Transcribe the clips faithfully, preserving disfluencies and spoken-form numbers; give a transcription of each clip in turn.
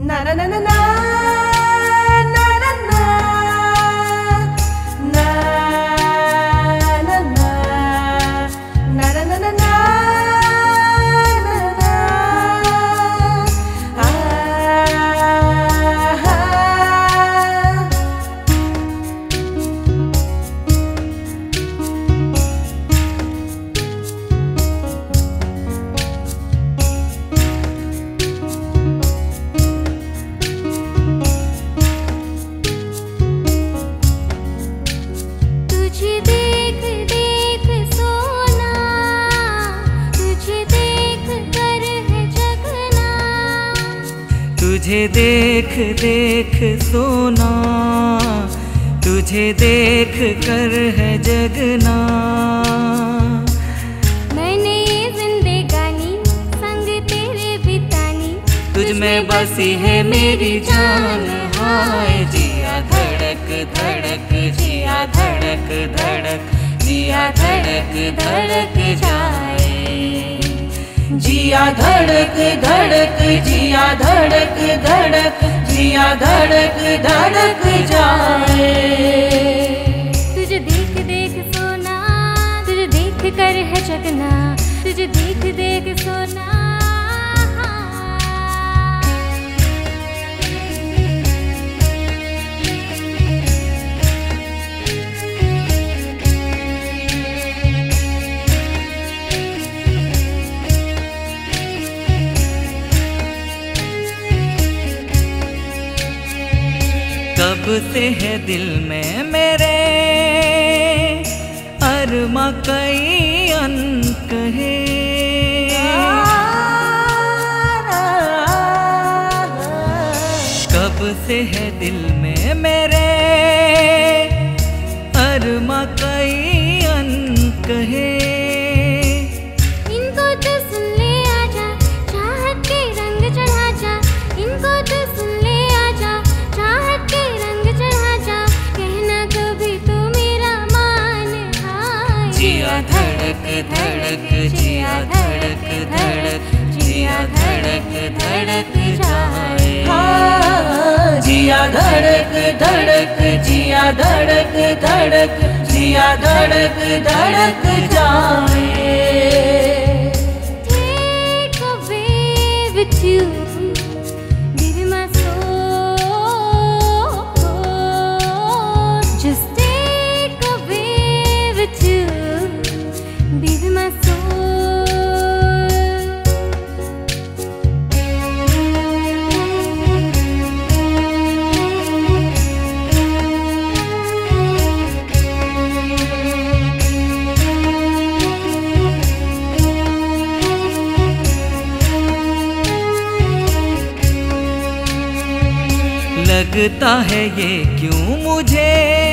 na na na na na na na na na na na na na na तुझे देख देख सोना, तुझे देख कर है जगना। मैंने ये जिंदगानी संग तेरे बितानी, तुझ में बसी है मेरी जान। हाय जिया धड़क धड़क, जिया धड़क धड़क, जिया धड़क धड़क जाए। जिया धड़क धड़क, जिया धड़क धड़क, जिया धड़क धड़क जाए। तुझे देख देख सोना, तुझे देख कर है जगना, तुझे देख देख सोना। कब से है दिल में मेरे अरमा कई अनक है। कब से है दिल में मेरे अरमा कई अनक है। इनको तो सुन ले आजा, चाहत के रंग चढ़ा जा। इनको तो सुन ले आजा, चाहत के रंग चढ़ा जा। कहना कभी तो मेरा मान। हाय जिया धड़क धड़क, जिया धड़क धड़क, जिया धड़क धड़क जाए। जिया धड़क धड़क, जिया धड़क धड़क, जिया धड़क धड़क जाए। Take away with you, baby my soul. Just take away with you, baby my soul. लगता है ये क्यों मुझे,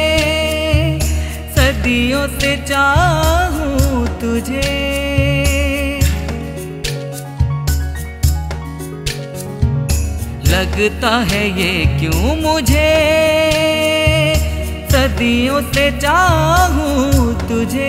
सदियों से चाहूं तुझे। लगता है ये क्यों मुझे, सदियों से चाहूं तुझे।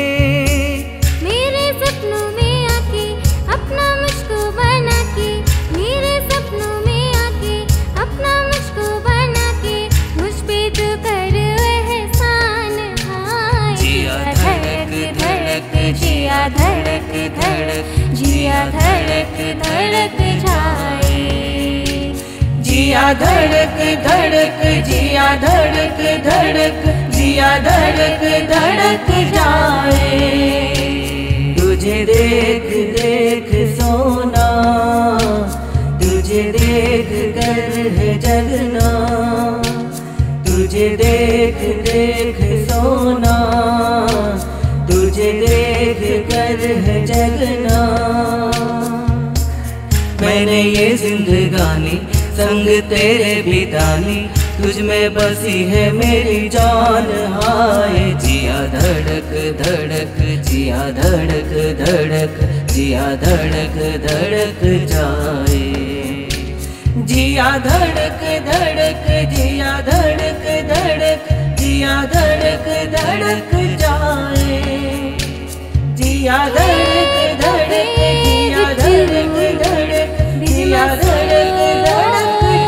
मेरे सपनों में आके अपना मुझको बना के, मेरे सपनों में आके अपना मुझको बना के, मुझ पे तो कर एहसान। हाय जिया धड़क धड़क, जिया धड़क धड़क, जिया धड़क धड़क जाए। जिया धड़क धड़क, जिया धड़क धड़क, जिया धड़क धड़क जाए। तुझे देख देख सोना, तुझे देख कर है जगना। तुझे देख देख सोना, तुझे देख कर है जगना। मैंने ये जिंदगानी संग तेरे बितानी, तुझ में बसी है मेरी जान। हाय जिया धड़क धड़क, जिया धड़क धड़क, जिया धड़क धड़क जाए। जिया धड़क धड़क, जिया धड़क धड़क, जिया धड़क धड़क जाए। जिया धड़क धड़क, जिया धड़क धड़क, जिया धड़क धड़क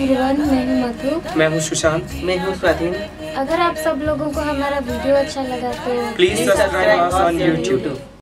एवरीवन, मैं हूँ मधु। मैं हूँ सुशांत। मैं हूँ स्वाधीन। अगर आप सब लोगों को हमारा वीडियो अच्छा लगा तो please subscribe us on YouTube.